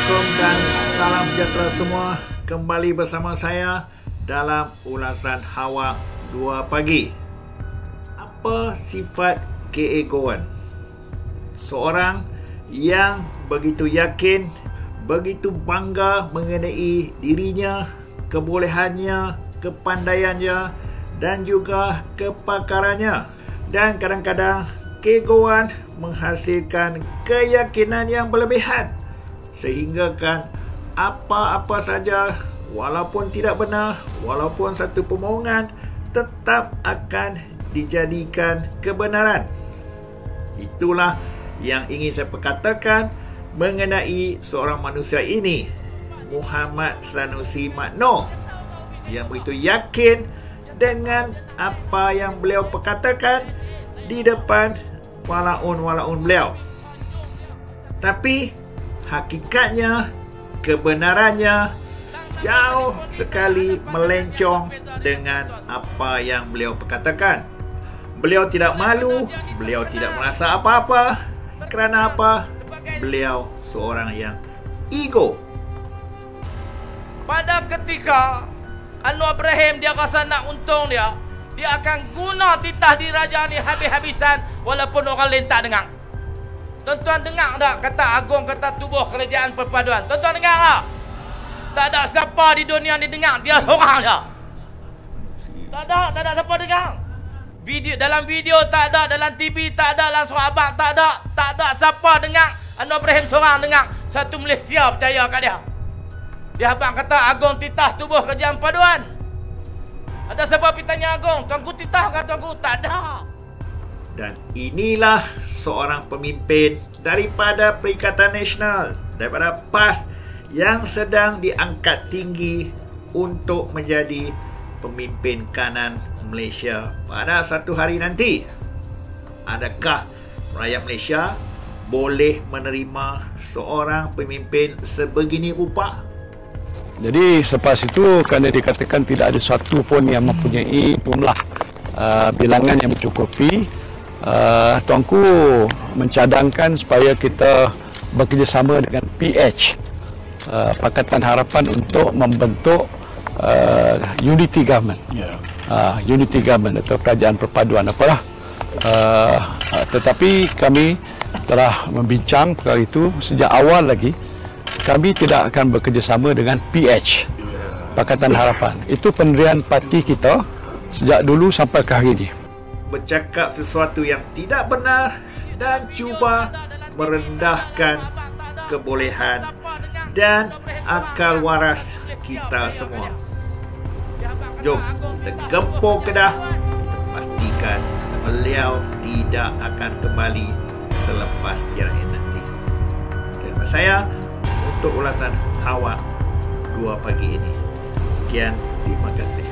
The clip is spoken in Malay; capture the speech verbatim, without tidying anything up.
Assalamualaikum dan salam sejahtera semua. Kembali bersama saya dalam ulasan Hawak dua pagi. Apa sifat keegoan? Seorang yang begitu yakin, begitu bangga mengenai dirinya, kebolehannya, kepandaiannya dan juga kepakarannya. Dan kadang-kadang keegoan menghasilkan keyakinan yang berlebihan, sehingga kan apa-apa saja walaupun tidak benar, walaupun satu permohonan tetap akan dijadikan kebenaran. Itulah yang ingin saya perkatakan mengenai seorang manusia ini, Muhammad Sanusi Magno, yang begitu yakin dengan apa yang beliau perkatakan di depan walaun-walaun beliau. Tapi hakikatnya, kebenarannya jauh sekali melencong dengan apa yang beliau perkatakan. Beliau tidak malu, beliau tidak merasa apa-apa. Kerana apa? Beliau seorang yang ego. Pada ketika Anwar Ibrahim dia rasa nak untung dia, dia akan guna titah diraja ni habis-habisan walaupun orang lain tak dengar. Tuan-tuan dengar tak kata agung, kata tubuh kerajaan perpaduan? Tuan-tuan dengar tak? Tak ada siapa di dunia ni dengar, dia seorang je. Tak ada, tak ada siapa dengar. Video, dalam video tak ada, dalam T V tak ada, dalam surat abang tak ada. Tak ada siapa dengar. Anwar Ibrahim seorang dengar. Satu Malaysia percaya kat dia. Dia abang kata agung titah tubuh kerajaan perpaduan. Ada siapa pergi tanya agung, tuanku titah ke tuanku? Tak ada. Dan inilah seorang pemimpin daripada Perikatan Nasional, daripada P A S, yang sedang diangkat tinggi untuk menjadi pemimpin kanan Malaysia pada satu hari nanti. Adakah rakyat Malaysia boleh menerima seorang pemimpin sebegini rupa? Jadi selepas itu, kerana dikatakan tidak ada sesuatu pun yang mempunyai jumlah uh, bilangan yang mencukupi, uh, tuanku mencadangkan supaya kita bekerjasama dengan P H, uh, Pakatan Harapan, untuk membentuk uh, unity government, yeah. uh, unity government atau kerajaan perpaduan apalah. Uh, uh, tetapi kami telah membincang perkara itu sejak awal lagi. Kami tidak akan bekerjasama dengan P H, Pakatan Harapan. Itu pendirian parti kita sejak dulu sampai ke hari ini. Bercakap sesuatu yang tidak benar dan cuba merendahkan kebolehan dan akal waras kita semua. Jom kita gempur Kedah, pastikan beliau tidak akan kembali selepas berakhir nanti. Terima saya untuk ulasan Hawak dua pagi ini. Sekian, terima kasih.